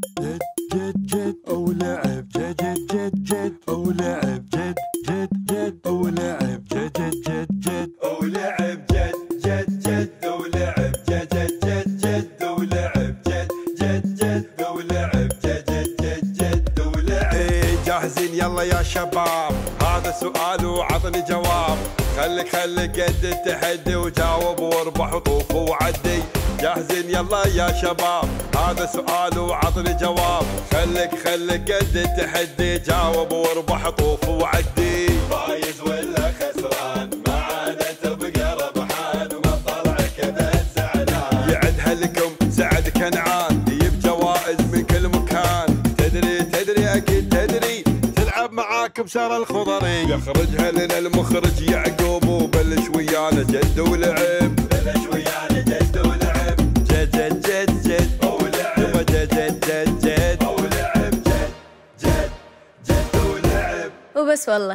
جد جد جد أو لعب جد جد جد أو لعب جد جد جد أو لعب جد جد جد أو لعب جد جد جد أو لعب جد جد جد أو لعب جد جد جد أو لعب جد جد جد أو لعب. جاهزين يلا يا شباب، هذا سؤال وعطني جواب. خليك قد التحدي وجاوب واربح وطوف وعدي. جاهزين يلا يا شباب، هذا سؤال وعطني جواب. خليك قد التحدي، جاوب واربح طوف وعدي. فايز ولا خسران معانا تبقى ربحان، وما طلع كذا زعلان. يعدها لكم سعد كنعان، يجيب جوائز من كل مكان. تدري اكيد تدري، تلعب معاك بشار الخضري. يخرجها لنا المخرج يعقوب، وبلش ويانا جد ولعب. بلش ويانا جد ولعب جد جد جد جد أو لعب جد جد جد جد أو لعب جد جد جد ولعب. وبس والله.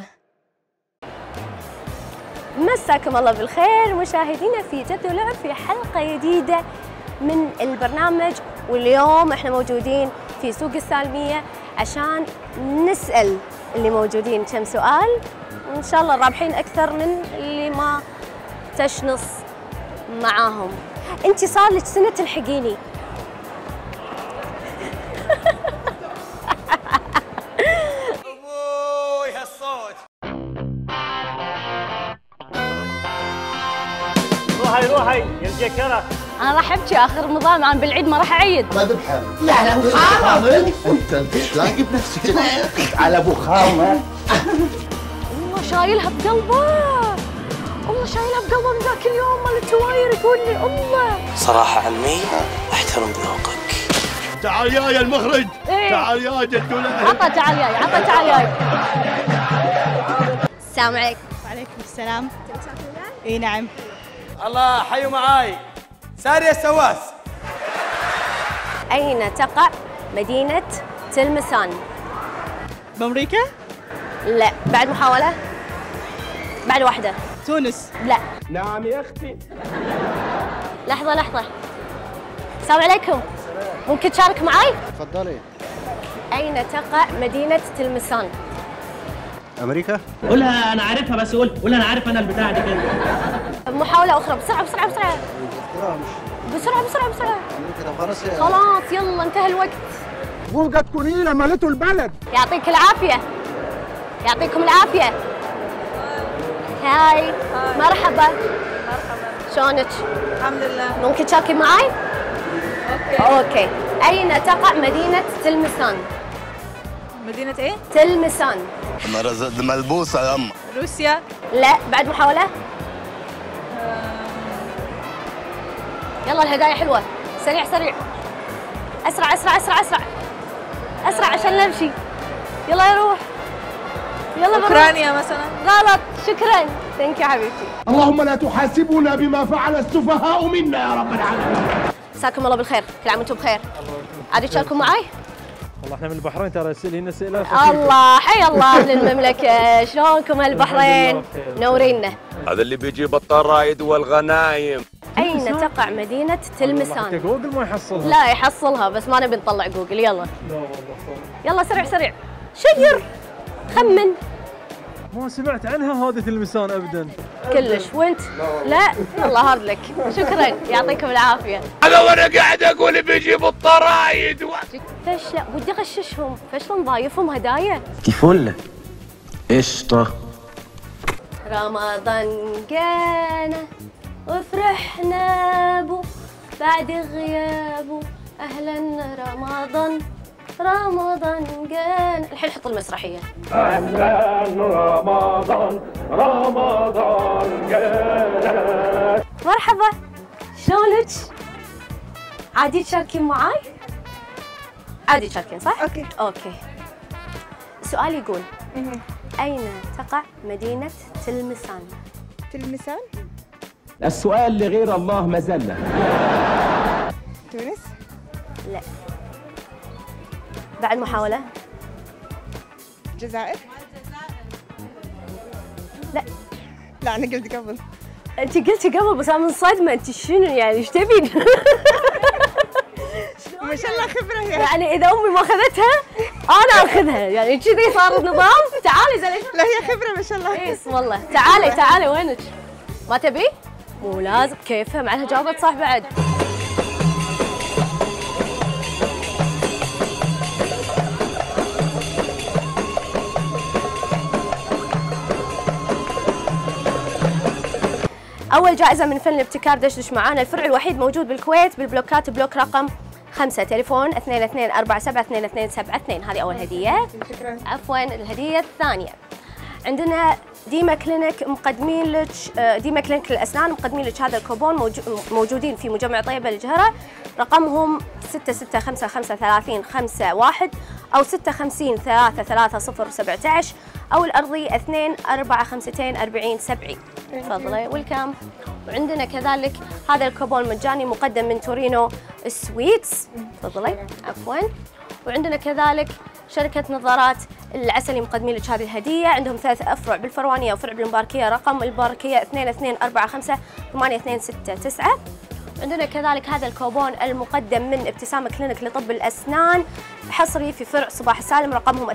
مساكم الله بالخير مشاهدينا في جد ولعب في حلقة جديدة من البرنامج، واليوم احنا موجودين في سوق السالمية عشان نسأل اللي موجودين كم سؤال، وإن شاء الله رابحين أكثر من اللي ما تشنص معاهم. انتي صار لك سنة تلحقيني. ابوي هالصوت. روحي يا الجكرة. أنا راح أبكي آخر رمضان، أنا بالعيد ما راح أعيد. ما تبحر. لا ابو خامر انت تلاقي بنفسك على ابو خامر. الله شايلها بقلبه، الله شايلها بقلبه من ذاك اليوم مال التواير. يقول لي الله صراحة علمي احترم ذوقك. تعال يا المخرج. إيه؟ تعال يا جد ولعب. عطى تعال جاي، عطى تعال جاي. السلام عليكم. وعليكم السلام. اي نعم. الله حيوا معاي. ساري السواس. أين تقع مدينة تلمسان؟ بأمريكا؟ لا، بعد محاولة، بعد واحدة. تونس؟ لا. نعم يا اختي. لحظة. السلام عليكم. ممكن تشارك معي؟ تفضلي. أين تقع مدينة تلمسان؟ امريكا. قولها انا عارفها، بس قول انا عارف انا البتاعه دي كده. محاولة أخرى، بسرعة. خلاص يلا انتهى الوقت. بلغة كونيلة مالته البلد. يعطيك العافية. يعطيكم العافية. هاي. مرحبا. شلونك؟ الحمد لله. ممكن تشاركين معي؟ اوكي. أين تقع مدينة تلمسان؟ مدينة ايه؟ تلمسان. ملبوسة يا أما. روسيا؟ لا، بعد محاولة. يلا الهدايا حلوة. سريع. أسرع عشان نمشي. يلا يروح. يلا بروح. اوكرانيا مثلا؟ غلط. شكرا. ثانك يو حبيبتي. اللهم لا تحاسبنا بما فعل السفهاء منا يا رب العالمين. مساكم الله بالخير، كل عام وانتم بخير. عادي تشاركوا معي؟ والله احنا من البحرين ترى، سئلينا اسئله. الله حي الله اهل المملكة، شلونكم البحرين؟ منورينا. هذا اللي بيجيب الطرايد والغنايم. أين تقع مدينة تلمسان؟ جوجل ما يحصلها. لا يحصلها، بس ما نبي نطلع جوجل. يلا. يلا سريع. شجر. خمن. ما سمعت عنها هذه تلمسان ابدا. كلش. وانت؟ لا. يلا هارد لك. شكرا، يعطيكم العافية. هذا وانا قاعد اقول بيجيب الطرايد. فش لا ودي اغششهم، فشلون ضايفهم هدايا. كيفولة قشطة. رمضان جانا وفرحنا بو بعد غيابه، اهلا رمضان جانا. الحين حط المسرحية. اهلا رمضان جانا. مرحبا، شلونك؟ عادي تشاركين معاي؟ عادي تشاركين صح؟ اوكي. السؤال يقول أين تقع مدينة تلمسان؟ تلمسان؟ السؤال لغير الله مذلة. تونس؟ لا. بعد محاولة. الجزائر؟ لا أنا قلت قبل. أنت قلتي قبل بس أنا منصدمة. أنت شنو يعني إيش تبين؟ ما شاء الله خبره هي. يعني اذا امي ما اخذتها انا اخذها، يعني كذي صار النظام. تعالي زلمه. لا هي خبره ما شاء الله. اي اسم الله. تعالي وينك؟ ما تبي؟ مو لازم. كيفها مع انها جاوبت صح بعد. أول جائزة من فن الابتكار دشدش معانا. الفرع الوحيد موجود بالكويت بالبلوكات، بلوك رقم 5، تليفون 22477272. هذه أول هدية. شكرا. عفواً. الهدية الثانية عندنا ديما كلينيك مقدمين لك، ديما كلينيك للأسنان مقدمين لك هذا الكوبون، موجودين في مجمع طيبة الجهرة، رقمهم 66553051 أو 56333017 أو الأرضي 24524070. تفضلي. والكام. وعندنا كذلك هذا الكوبون مجاني مقدم من تورينو سويتس. تفضلي. عفواً. وعندنا كذلك شركة نظارات العسلي مقدمين لك هذه الهدية، عندهم 3 أفرع بالفروانية وفرع بالمباركية، رقم المباركية 22458269. عندنا كذلك هذا الكوبون المقدم من ابتسامة كلينيك لطب الأسنان، حصري في فرع صباح السالم، رقمهم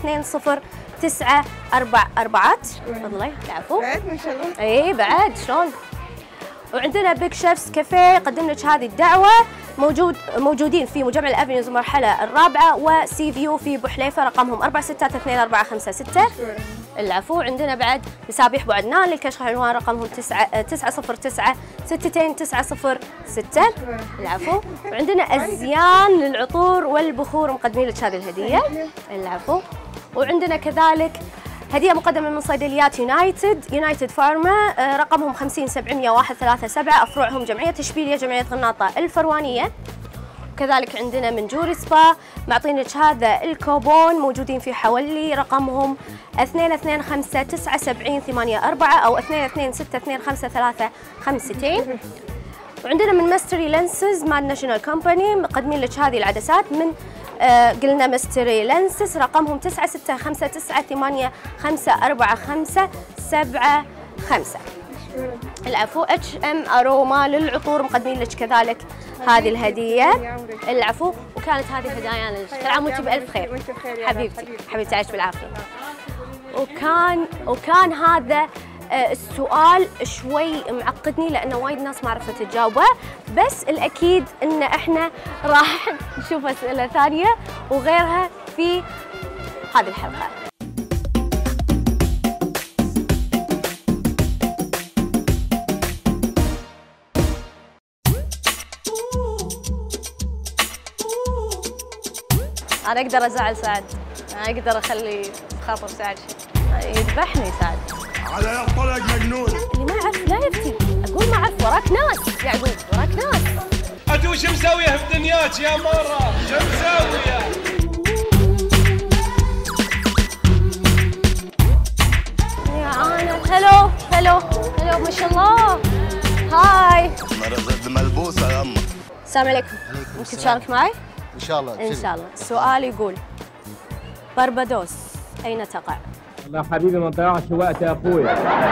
220944. تفضلي. العفو. بعد ما شاء الله. اي بعد شلون. وعندنا بيج شيفز كافيه يقدم لك هذه الدعوة، موجودين في مجمع الافنيوز المرحلة الرابعة وسي فيو في بحليفة، رقمهم 462456. العفو. عندنا بعد مسابيح بو عدنان للكشخ العنوان، رقمهم 90966906. العفو. وعندنا الزيان للعطور والبخور مقدمين لك هذه الهدية. العفو. وعندنا كذلك هدية مقدمة من صيدليات يونايتد فارما، رقمهم 5070137، أفرعهم جمعية إشبيلية، جمعية غناطة الفروانية. كذلك عندنا من جوري سبا معطينك هذا الكوبون، موجودين في حولي، رقمهم 22597084 أو 2262253562. وعندنا من ماستري لينسز مال ناشونال كومباني مقدمين لك هذه العدسات من قلنا ماستري لينسز، رقمهم 9659945475. العفو. HM أروما للعطور مقدمين لك كذلك هذه الهدية. العفو. وكانت هذه هدايانا لك. كل عام وانت بألف خير حبيبتي عايش بالعافية. وكان هذا السؤال شوي معقدني لأنه وايد ناس ما عرفت تجاوبه، بس الأكيد إن إحنا راح نشوف أسئلة ثانية وغيرها في هذه الحلقة. أنا أقدر أزعل سعد، أنا أقدر أخلي خاطر سعد يذبحني سعد. على يطلق مجنون. اللي ما يعرف لا يفتي، أقول ما أعرف. وراك ناس يعقوب، وراك ناس. أنت وش مسويه في دنياك يا مرة؟ شو مسويه؟ يا أنا هلو ما شاء الله. هاي. ملبوسة يا أما. السلام عليكم. ممكن تشارك معي؟ إن شاء الله. إن شاء الله. السؤال يقول بربادوس أين تقع؟ والله حبيبي ما تضيعش وقت يا أخويا.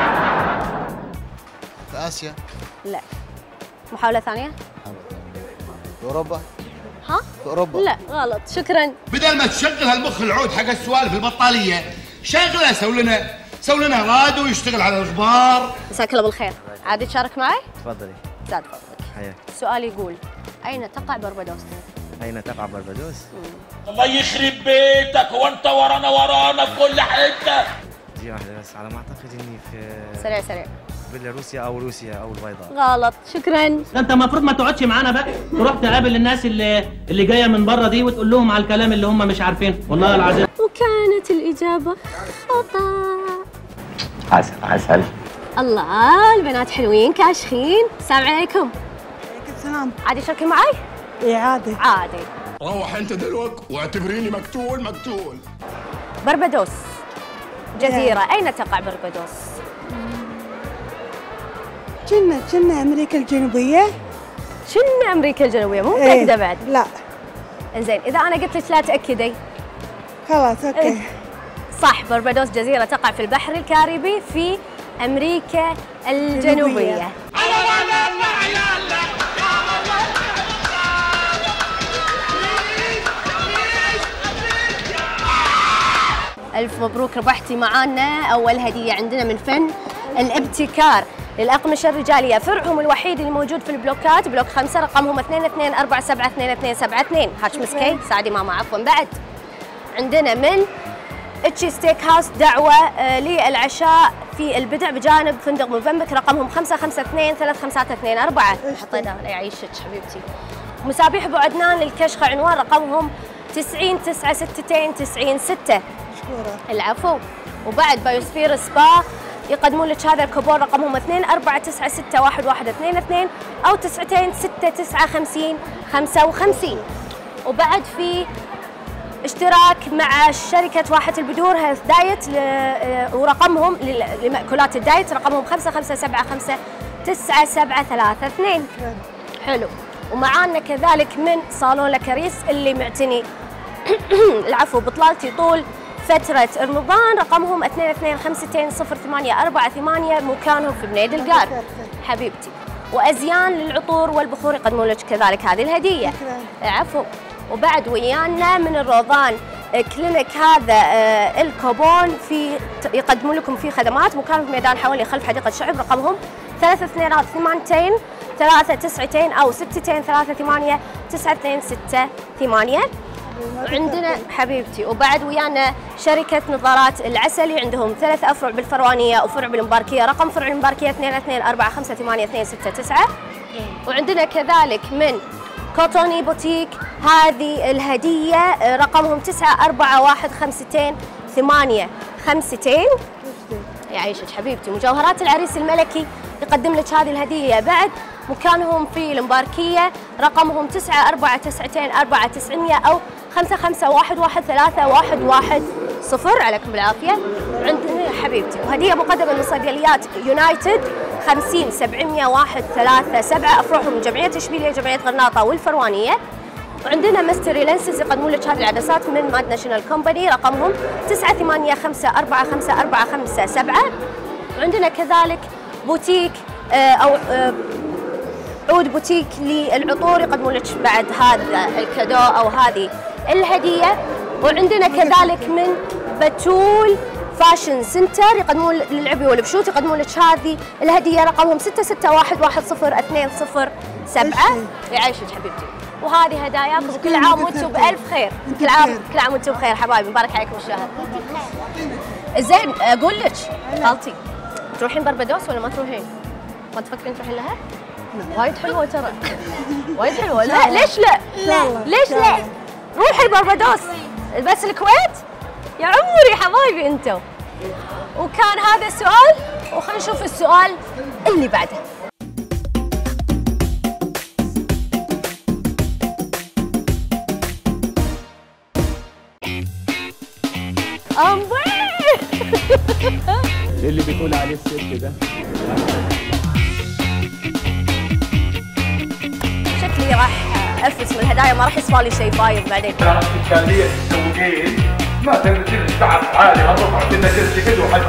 في آسيا. لا. محاولة ثانية؟ في أوروبا. ها؟ في أوروبا. لا غلط. شكرا. بدل ما تشغل هالمخ العود حق السوالف البطالية، شغله سوي لنا راديو يشتغل على الأخبار. مساك الله بالخير. عادي تشارك معي؟ تفضلي. زاد فضلك. حياك. السؤال يقول أين تقع بربادوس؟ أين تقع بربادوس؟ الله يخرب بيتك وانت ورانا في كل حته. دي واحدة بس، على ما أعتقد إني في سريع بيلاروسيا أو روسيا أو البيضاء. غلط. شكرا. انت المفروض ما تقعدش معانا بقى، تروح تقابل الناس اللي جايه من بره دي وتقول لهم على الكلام اللي هم مش عارفينه، والله العظيم. وكانت الإجابة خطأ. عسل. الله البنات حلوين كاشخين. السلام عليكم. عليكم السلام. عادي تشاركي معي؟ اي عادي. عادي. روح انت دلوقتي واعتبريني مقتول. بربادوس جزيرة، أين تقع بربادوس؟ كنا أمريكا الجنوبية. شنو أمريكا الجنوبية؟ مو متأكدة بعد؟ لا. إنزين إذا أنا قلت لك لا تأكدي. خلاص أوكي. صح. بربادوس جزيرة تقع في البحر الكاريبي في أمريكا الجنوبية. ألف مبروك، ربحتي معانا أول هدية عندنا من فن الابتكار للأقمشة الرجالية، فرعهم الوحيد اللي موجود في البلوكات، بلوك 5 رقمهم 22472272. هاتش مسكي ساعدي ماما عفوا. بعد عندنا من اتشي ستيك هاوس دعوة للعشاء في البدع بجانب فندق موفنبك، رقمهم 55235224. حطينا لا يعيشك حبيبتي. مسابيح ابو عدنان للكشخة عنوان رقمهم 9096296. مشكورة. العفو. وبعد بايوسفير سبا يقدمون لك هذا الكوبون رقمهم 24961122 او 92695055. وبعد في اشتراك مع شركة واحة البدور هيلث دايت ورقمهم لمأكولات الدايت، رقمهم 55759732. حلو. ومعانا كذلك من صالون لكريس اللي معتني العفو بطلالتي طول فترة رمضان، رقمهم 22520848، مكانهم في بنيد القار حبيبتي. وأزيان للعطور والبخور يقدمون لك كذلك هذه الهدية. عفو. وبعد ويانا من الروضان كلينيك هذا الكوبون في يقدمون لكم فيه خدمات، مكانهم في ميدان حوالي خلف حديقة الشعب، رقمهم 3282 أو 62389268. وعندنا حبيبتي. وبعد ويانا شركة نظارات العسلي، عندهم 3 أفرع بالفروانية وفرع بالمباركية، رقم فرع المباركية 22455829. وعندنا كذلك من كوتوني بوتيك هذه الهدية، رقمهم 94152852. يعيشك حبيبتي. مجوهرات العريس الملكي يقدم لك هذه الهدية، بعد مكانهم في المباركية، رقمهم 94294900 أو 55113110. عليكم بالعافية. عندنا حبيبتي وهدية مقدمة من صيدليات يونايتد 5070137، أفرعهم جمعية إشبيلية، جمعية غرناطة والفروانية. وعندنا مستري لينسز يقدمون لك هذه العدسات من ماد ناشونال كومباني، رقمهم 9854554557. وعندنا كذلك بوتيك أو عود بوتيك للعطور يقدمون لك بعد هذا الكادو أو هذه الهدية. وعندنا كذلك من بتول فاشن سنتر يقدمون للعبي والبشوت يقدمون لك هذه الهدية، رقمهم 6611100207. يعيشك حبيبتي. وهذه هداياكم، كل عام وانتم بألف خير. كل عام وانتم بخير حبايبي، مبارك عليكم الشهر. زين اقول لك خالتي، تروحين بربادوس ولا ما تروحين؟ ما تفكرين تروحين لها؟ وايد حلوة ترى. وايد حلوة. لا ليش لا؟ ليش لا؟ روحي بربادوس. بس الكويت؟ يا عمري حبايبي انتم. وكان هذا السؤال، وخلينا نشوف السؤال اللي بعده. اللي بيقول عليه الست ده شكلي راح افلس من الهدايا، ما راح يصفى لي شيء فايض بعدين. إشكالية التوقيت ما تقدر تعرف عالي هالرفعة كنا جلسة كده وحد.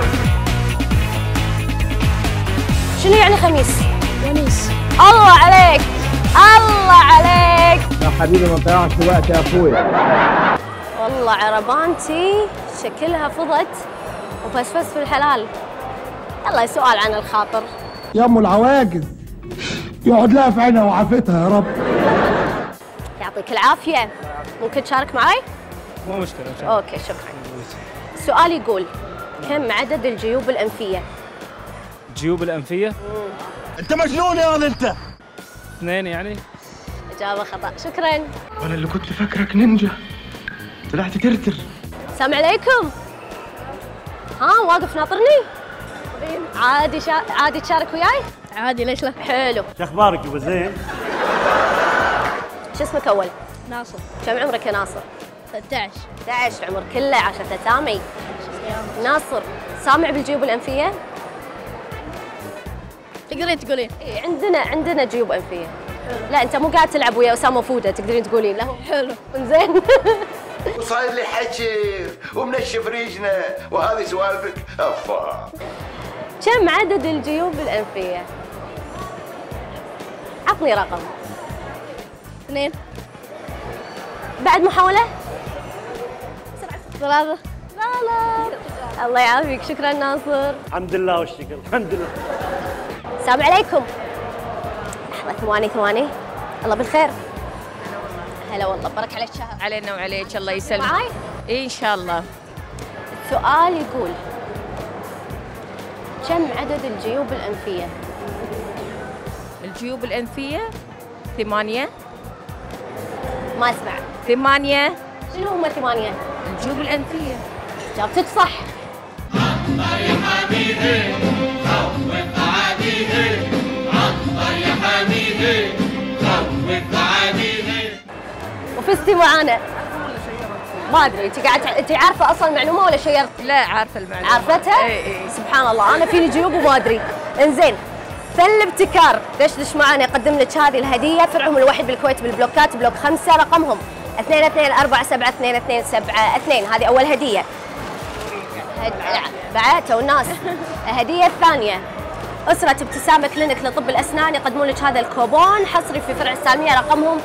شنو يعني خميس؟ ونيس. الله عليك الله عليك يا حبيبي ما تضيعش وقت يا اخوي. والله عربانتي شكلها فضت وفسفس في الحلال. يلا سؤال عن الخاطر. يا ام العواجز يقعد لها في عينها وعافتها يا رب. يعطيك العافية. ممكن تشارك معي؟ مو مشكلة. اوكي شكرا. السؤال يقول كم عدد الجيوب الأنفية؟ جيوب الأنفية؟ انت مجنون يا ولد انت. 2 يعني؟ إجابة خطأ. شكرا. أنا اللي كنت فاكرك نينجا طلعت ترتر. السلام عليكم. ها واقف ناطرني؟ عادي تشارك وياي؟ عادي ليش لا؟ حلو. شو اخبارك يا زين؟ شو اسمك اول؟ ناصر. كم عمرك يا ناصر؟ 13. 11 عمر كله 10 تسامي. ناصر سامع بالجيوب الأنفية؟ تقدرين تقولين؟ إيه عندنا جيوب أنفية. لا أنت مو قاعد تلعب ويا أسامة فودة تقدرين تقولين له. حلو. زين. وصاير لي حكي ومنشف ريجنا وهذه سوالفك افا. كم عدد الجيوب الأنفية؟ عطني رقم. 2. بعد محاولة؟ 3. هلا. الله يعافيك، شكرا ناصر. الحمد لله والشكر، الحمد لله. السلام عليكم. لحظة ثواني. الله بالخير. هلا والله، برك عليك شهر. علينا وعليك، الله يسلمك. معاي؟ إيه إن شاء الله. السؤال يقول: كم عدد الجيوب الأنفية؟ الجيوب الأنفية 8. ما اسمع. 8. شنو هم 8؟ الجيوب الأنفية. جاوبتك صح. عطر يا حبيبي خوف عاديه، عطر يا حبيبي خوف عاديه. وفزتي معانا. ما ادري انت عارفه اصلا المعلومه ولا شيرت؟ لا عارفه المعلومه. عارفتها؟ اي. سبحان الله، انا فيني جيوب وما ادري. انزين، فل ابتكار دشدش معنا يقدم لك هذه الهديه، فرعهم الوحيد بالكويت بالبلوكات، بلوك 5، رقمهم 22472272. هذه اول هديه. بعته والناس. الهديه الثانيه: أسرة ابتسامة كلينك لطب الأسنان يقدمون لك هذا الكوبون حصري في فرع السالمية، رقمهم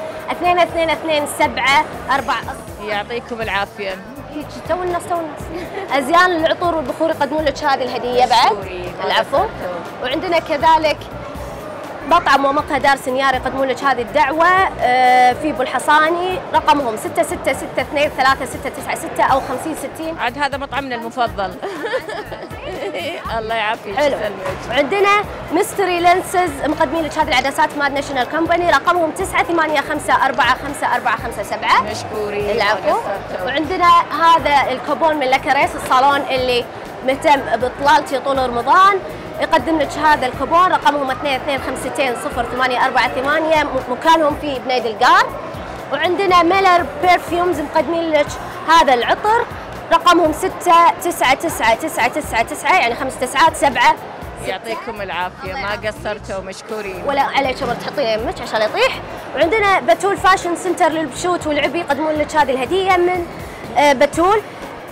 222274. يعطيكم العافية. تو الناس. أزيان للعطور والبخور يقدمون لك هذه الهدية بعد. العفو. وعندنا كذلك مطعم ومقهى دار سنيار يقدمون لك هذه الدعوة في ابو الحصاني، رقمهم 66623696 أو 5060. عاد هذا مطعمنا المفضل. الله يعافيك. حلو. وعندنا ميستري لينسز مقدمين لك هذه العدسات ماد ناشونال كومباني، رقمهم 98545457. مشكورين. العفو. وعندنا هذا الكوبون من لكريس، الصالون اللي مهتم بطلالتي طول رمضان، يقدم لك هذا الكوبون، رقمهم 22620848، مكانهم في بنيد القار. وعندنا ميلر بيرفيومز مقدمين لك هذا العطر، رقمهم 699999، يعني 5 9 7. يعطيكم العافية، ما قصرتوا، مشكورين. ولا عليك شغل تحطيه يمك عشان يطيح. وعندنا بتول فاشن سنتر للبشوت والعبي يقدمون لك هذه الهدية من بتول،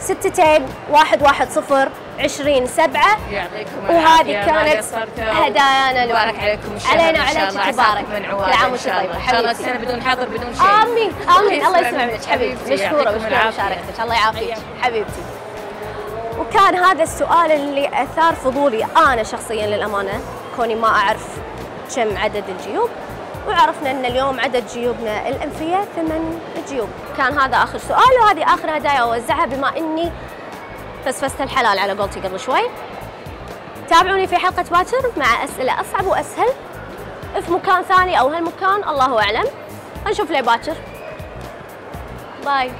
62110207. يعطيكم العافية. وهذه كانت هدايانا مبارك عليكم الشهر علينا إن شاء وعليك الله. تبارك. من كل عواد عام إن شاء الله. وانت إن شاء الله طيبة السنة بدون حظر بدون شيء. آمين آمين. الله يسمع منك حبيبتي. مشكورة مشاركتك، الله يعافيك حبيبتي. وكان هذا السؤال اللي أثار فضولي أنا شخصيا للأمانة، كوني ما أعرف كم عدد الجيوب، وعرفنا أن اليوم عدد جيوبنا الأنفية 8 جيوب. كان هذا آخر سؤال، وهذه آخر هدايا أوزعها بما أني فسفست الحلال على قولتي قبل شوي. تابعوني في حلقة باكر مع أسئلة أصعب وأسهل في مكان ثاني أو هالمكان الله أعلم. نشوف لي باكر. باي.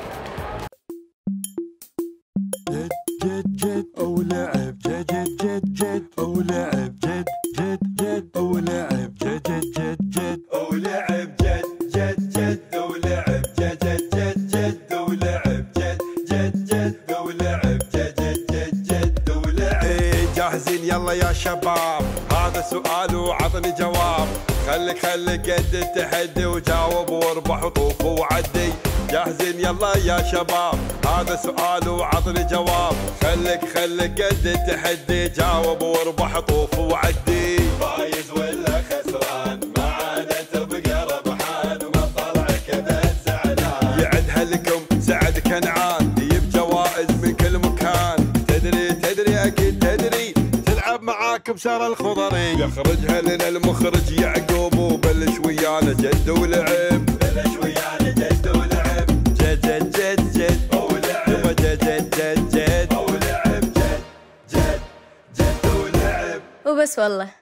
جد أو لعب جد أو لعب جد أو لعب جد أو لعب جد أو لعب جد أو لعب جد أو لعب جد أو لعب. جاهزين يلا يا شباب، هذا سؤال وعطني جواب، خليك قد التحدي وجاوب واربح وطوف وعدي. جاهزين يلا يا شباب، هذا سؤال وعطني جواب، خليك قد التحدي، جاوب واربح طوف وعدي. فايز ولا خسران معانا تبقى ربحان، وما طلعك كذا زعلان. يعدها لكم سعد كنعان، يجيب جوائز من كل مكان. تدري اكيد تدري، تلعب معاك بسر الخضري، يخرجها لنا المخرج يعقوب، وبلش ويانا جد ولعب. بلش ويانا جد ولعب. جد أو لعب جد أو لعب جد أو لعب. وبس والله.